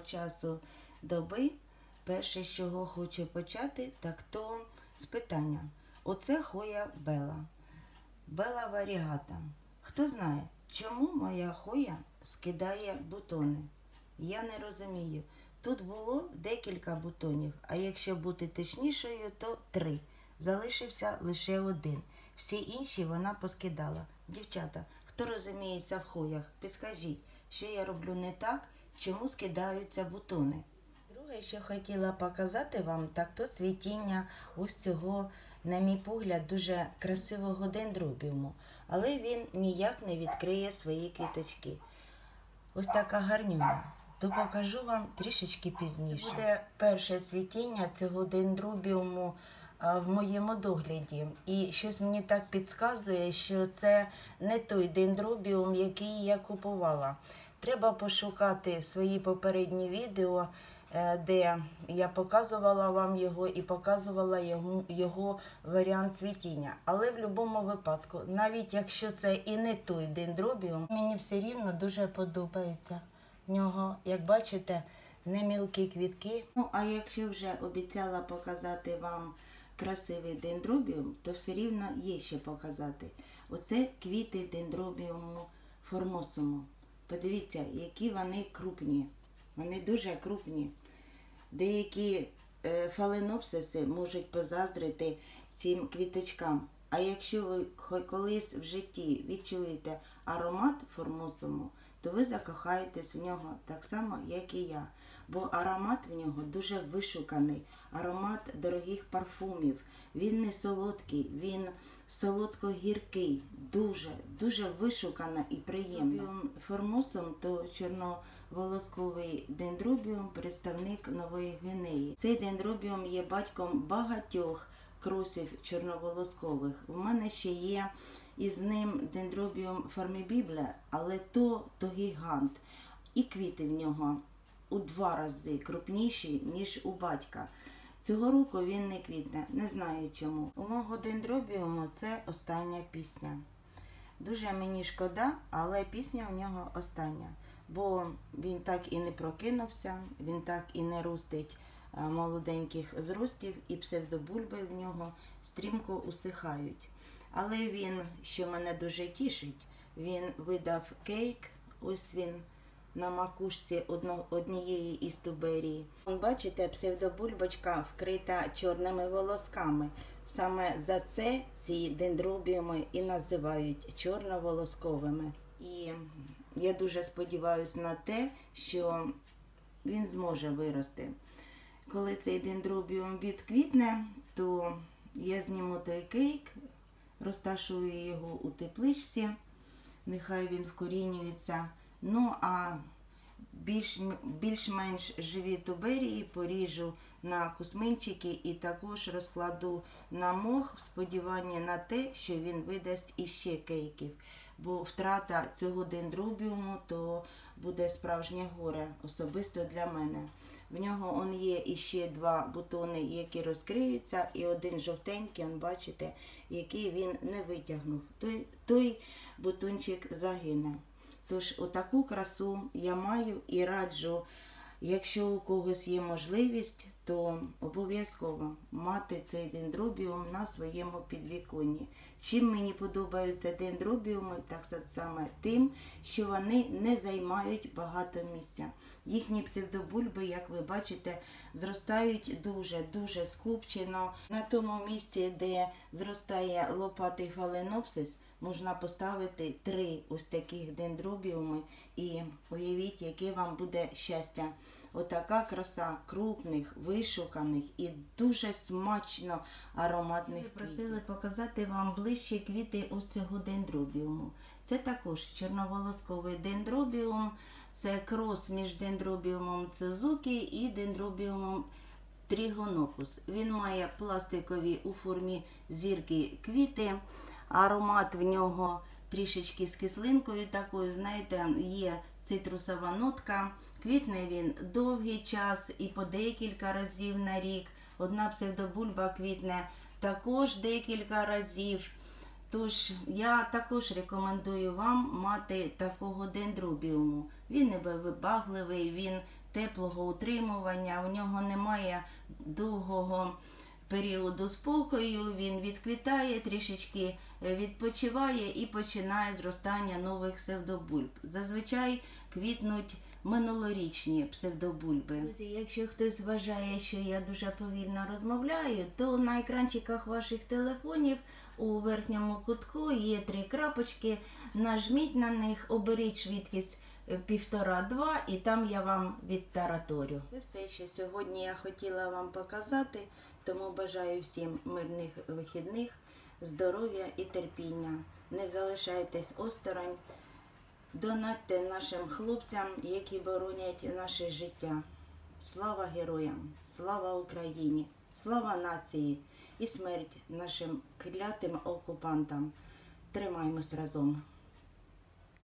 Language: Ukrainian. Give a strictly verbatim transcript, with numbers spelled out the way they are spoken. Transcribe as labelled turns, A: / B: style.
A: часу доби, перше, з чого хочу почати, так то з питання. Оце хоя Бела. Бела варігата. Хто знає, чому моя хоя скидає бутони? Я не розумію. Тут було декілька бутонів, а якщо бути точнішою, то три. Залишився лише один. Всі інші вона поскидала. Дівчата, хто розуміється в хоях, підскажіть, що я роблю не так, чому скидаються бутони. Друге, що хотіла показати вам, так то цвітіння ось цього, на мій погляд, дуже красивого дендробіуму. Але він ніяк не відкриє свої квіточки. Ось така гарнюня. То покажу вам трішечки пізніше. Це буде перше цвітіння цього дендробіуму в моєму догляді. І щось мені так підказує, що це не той дендробіум, який я купувала. Треба пошукати свої попередні відео, де я показувала вам його і показувала його, його варіант цвітіння. Але в будь-якому випадку, навіть якщо це і не той дендробіум, мені все рівно дуже подобається. В нього, як бачите, не мілкі квітки. Ну, а якщо вже обіцяла показати вам красивий дендробіум, то все рівно є що показати. Оце квіти дендробіуму формосуму. Подивіться, які вони крупні. Вони дуже крупні. Деякі е, фаленопсиси можуть позаздрити цим квіточкам. А якщо ви колись в житті відчуєте аромат формосуму, то ви закохаєтесь в нього так само, як і я. Бо аромат в нього дуже вишуканий, аромат дорогих парфумів. Він не солодкий, він солодко-гіркий, дуже, дуже вишукано і приємно. Формосум то чорноволосковий дендробіум, представник Нової Гвінеї. Цей дендробіум є батьком багатьох кросів чорноволоскових. У мене ще є із ним дендробіум формібібля, але то, то гігант. І квіти в нього у два рази крупніші, ніж у батька. Цього року він не квітне, не знаю чому. У мого дендробіуму це остання пісня. Дуже мені шкода, але пісня у нього остання. Бо він так і не прокинувся, він так і не ростить молоденьких зростів, і псевдобульби в нього стрімко усихають. Але він, що мене дуже тішить, він видав кейк, ось він на макушці одно, однієї із туберій. Бачите, псевдобульбочка вкрита чорними волосками. Саме за це ці дендробіуми і називають чорноволосковими. І я дуже сподіваюся на те, що він зможе вирости. Коли цей дендробіум відквітне, то я зніму той кейк, розташую його у тепличці, нехай він вкорінюється. Ну, а більш, більш-менш живі туберії поріжу на кусминчики і також розкладу на мох в сподіванні на те, що він видасть іще кейків. Бо втрата цього дендробіуму то буде справжнє горе, особисто для мене. В нього он є іще два бутони, які розкриються, і один жовтенький, он, бачите, який він не витягнув. Той, той бутончик загине. Тож отаку красу я маю і раджу, якщо у когось є можливість, то обов'язково мати цей дендробіум на своєму підвіконні. Чим мені подобаються дендробіуми, так саме тим, що вони не займають багато місця. Їхні псевдобульби, як ви бачите, зростають дуже-дуже скупчено. На тому місці, де зростає лопатий фаленопсис, можна поставити три ось таких дендробіуми і уявіть, яке вам буде щастя. Отака краса крупних, вишуканих і дуже смачно ароматних квітів. Просили показати вам ближче квіти ось цього дендробіуму. Це також чорноволосковий дендробіум, це крос між дендробіумом Цузукі і дендробіумом Трігонопус. Він має пластикові у формі зірки квіти, аромат в нього трішечки з кислинкою такою, знаєте, є цитрусова нотка. Квітне він довгий час і по декілька разів на рік. Одна псевдобульба квітне також декілька разів. Тож я також рекомендую вам мати такого дендробіуму. Він невибагливий, він теплого утримування, у нього немає довгого періоду спокою, він відквітає, трішечки відпочиває і починає зростання нових псевдобульб. Зазвичай квітнуть минулорічні псевдобульби. Друзі, якщо хтось вважає, що я дуже повільно розмовляю, то на екранчиках ваших телефонів у верхньому кутку є три крапочки, нажміть на них, оберіть швидкість півтора-два і там я вам відтараторю. Це все, що сьогодні я хотіла вам показати, тому бажаю всім мирних вихідних, здоров'я і терпіння. Не залишайтесь осторонь, донатьте нашим хлопцям, які боронять наше життя. Слава героям, слава Україні, слава нації і смерть нашим клятим окупантам. Тримаємось разом.